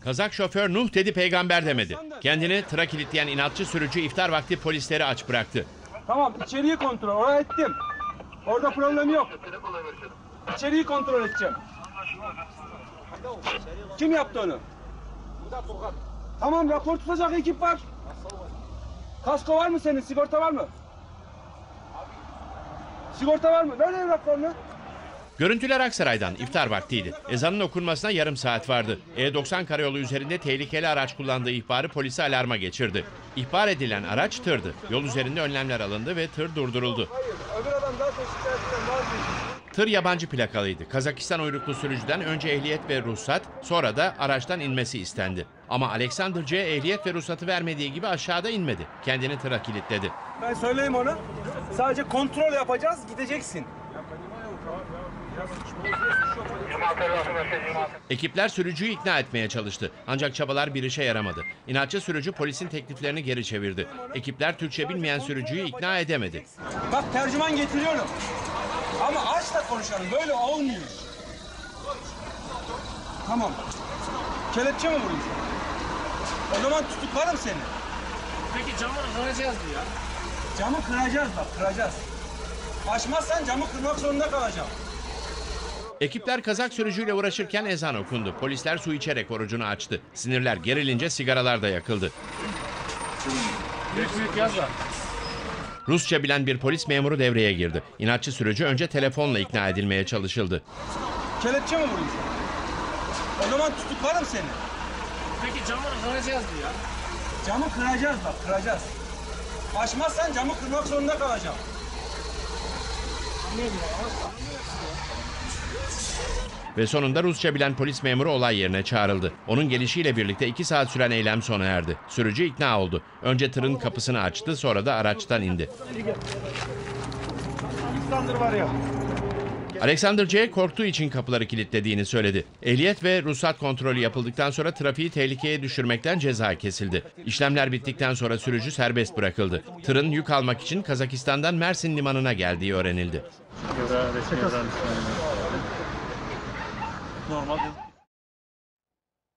Kazak şoför Nuh dedi peygamber demedi. Kendini tıra kilitleyen inatçı sürücü iftar vakti polisleri aç bıraktı. Tamam, içeriği kontrol. Oraya ettim. Orada problem yok. İçeriği kontrol edeceğim. Kim yaptı onu? Tamam, rapor tutacak ekip var. Kasko var mı senin? Sigorta var mı? Sigorta var mı? Ver raporunu. Görüntüler Aksaray'dan, iftar vaktiydi. Ezanın okunmasına yarım saat vardı. E90 karayolu üzerinde tehlikeli araç kullandığı ihbarı polisi alarma geçirdi. İhbar edilen araç tırdı. Yol üzerinde önlemler alındı ve tır durduruldu. Hayır, öbür adam zaten şikayetinden vazgeçti. Tır yabancı plakalıydı. Kazakistan uyruklu sürücüden önce ehliyet ve ruhsat, sonra da araçtan inmesi istendi. Ama Alexander C. ehliyet ve ruhsatı vermediği gibi aşağıda inmedi. Kendini tıra kilitledi. Ben söyleyeyim ona. Sadece kontrol yapacağız, gideceksin. Ekipler sürücüyü ikna etmeye çalıştı. Ancak çabalar bir işe yaramadı. İnatçı sürücü polisin tekliflerini geri çevirdi. Ekipler Türkçe bilmeyen sürücüyü ikna edemedi. Bak, tercüman getiriyorum. Ama aç da konuşalım, böyle olmuyor. Tamam. Kelepçe mi vurayım sana? O zaman tutuklarım seni. Peki camı kıracağız ya. Camı kıracağız bak, kıracağız. Açmazsan camı kırmak zorunda kalacağım. Ekipler Kazak sürücüyle uğraşırken ezan okundu. Polisler su içerek orucunu açtı. Sinirler gerilince sigaralar da yakıldı. Büyük yaz var. Rusça bilen bir polis memuru devreye girdi. İnatçı sürücü önce telefonla ikna edilmeye çalışıldı. Kelepçe mi vurayım sana? O zaman tutuklarım seni. Peki camı kıracağız ya. Camı kıracağız bak, kıracağız. Açmazsan camı kırmak zorunda kalacağım. Ve sonunda Rusça bilen polis memuru olay yerine çağrıldı. Onun gelişiyle birlikte 2 saat süren eylem sona erdi. Sürücü ikna oldu. Önce tırın kapısını açtı, sonra da araçtan indi. Alexander C. korktuğu için kapıları kilitlediğini söyledi. Ehliyet ve ruhsat kontrolü yapıldıktan sonra trafiği tehlikeye düşürmekten ceza kesildi. İşlemler bittikten sonra sürücü serbest bırakıldı. Tırın yük almak için Kazakistan'dan Mersin limanına geldiği öğrenildi. Normal.